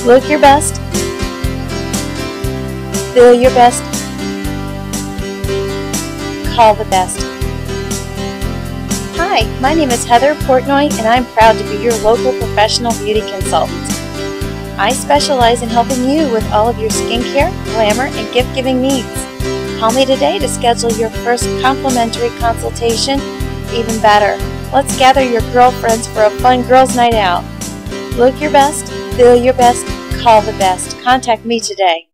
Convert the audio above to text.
Look your best. Feel your best. Call the best. Hi, my name is Heather Portnoy, and I'm proud to be your local professional beauty consultant. I specialize in helping you with all of your skincare, glamour, and gift-giving needs. Call me today to schedule your first complimentary consultation. Even better, let's gather your girlfriends for a fun girls' night out. Look your best, feel your best, call the best. Contact me today.